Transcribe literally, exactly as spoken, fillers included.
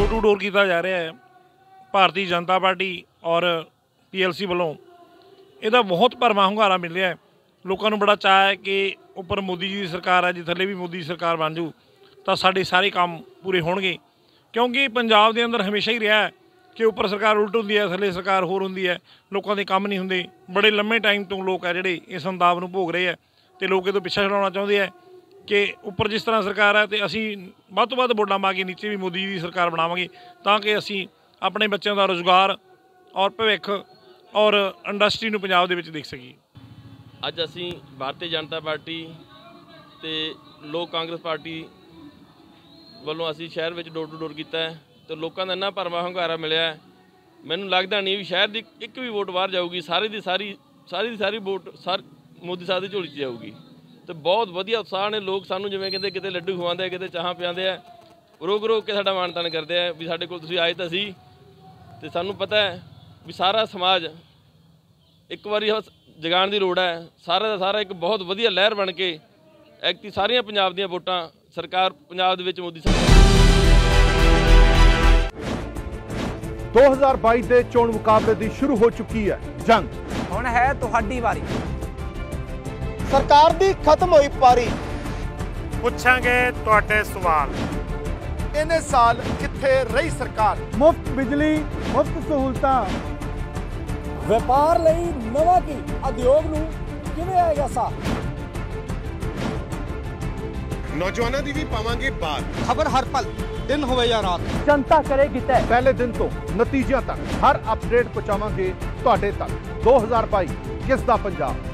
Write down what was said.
Door to door किया जा रहा है भारतीय जनता पार्टी और पी एल सी वालों, ਇਹਦਾ बहुत भरवा ਹੁੰਗਾਰਾ मिल रहा है। लोगों को बड़ा चाह है कि उपर मोदी जी की सरकार है, जी थले भी मोदी सरकार बन जू तो साढ़े सारे काम पूरे होणगे, क्योंकि पंजाब के अंदर हमेशा ही रहा है कि उपर सरकार उल्ट होंदी है, थले सरकार होर होंदी है, लोगों के काम नहीं होंगे। बड़े लंबे टाइम तो लोग है जिहड़े इस अंदाज नूं भोग रहे हैं तो लोग इहतों पिछा छुड़ाउणा चाहुंदे है कि उपर जिस तरह सरकार है तो असीं वध तो वध वोटां पा के नीचे भी मोदी जी की सरकार बनावांगे ताकि असीं अपने बच्चों का रोज़गार और भविख और इंडस्ट्री नूं पंजाब दे विच देख सकीए। अज असीं भारतीय जनता पार्टी ते लोक कांग्रेस पार्टी वालों असीं शहर में डोर टू डोर किया है तो लोगों का इन्ना भरवा ਹੁੰਗਾਰਾ मिलिਆ। मैनूं लगदा नहीं भी शहर की एक भी वोट बाहर जाऊगी, सारी की सारी सारी की सारी वोट सार मोदी साहब की झोली च जाऊगी। तो बहुत वधिया उत्साह ने लोग सानूं जिवें कहंदे किते लड्डू खवाते किते चाह पिआंदे आ, रोक रोक के साडा मान तान करते हैं भी साडे कोल तुसीं आए तां सी ते सानूं पता है भी सारा समाज एक बारी जगाण की लोड़ है। सारा का सारा एक बहुत वधिया लहर बन के एक्टी सारियां पंजाब दीयां वोटां सरकार पंजाब दे विच मोदी सरकार। दो हज़ार बाई के चोण मुकाबले की शुरू हो चुकी है जंग, हुण है तुहाडी वारी। सरकार दी खत्म हुई पारी, पुछांगे तुहाडे सवाल। इन्ने साल किथे रही सरकार? मुफ्त बिजली, मुफ्त सहूलतां, व्यापार लई नवां की उद्योग नूं किवें आएगा साथ? नौजवानों की भी पावांगे बात। खबर हर पल, दिन होवे या रात, जनता करेगी तय। पहले दिन तो नतीजों तक हर अपडेट पहुंचावांगे तुहाडे तक। दो हज़ार बाई किस दा पंजाब।